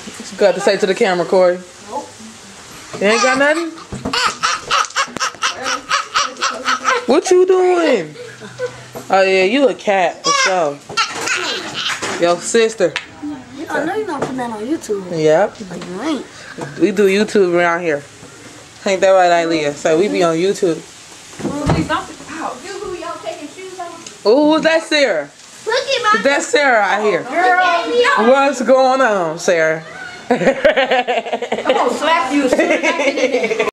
What you got to say to the camera, Corey? Nope. You ain't got nothing? What you doing? Oh yeah, you a cat for sure. Your sister. I know you're not putting that on YouTube. Yep. Like you ain't. We do YouTube around here. Ain't that right, Ilea? So we be on YouTube. Oh, who's that, Sarah? Look at my. That's Sarah right here. Girl. What's going on, Sarah? I'm gonna slap you as soon as I get in there.